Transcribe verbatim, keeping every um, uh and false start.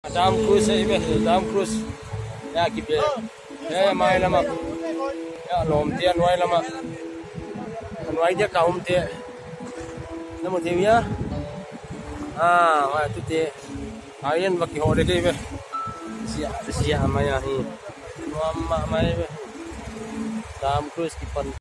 Dam cruise ibe dam cruise ya kipe ya mai lama ya lom tian wai lama wai dia kaum te namu te ya ah wa tu te ayen baki hore ke be sia sia maya hi mama mai be dam cruise ki pan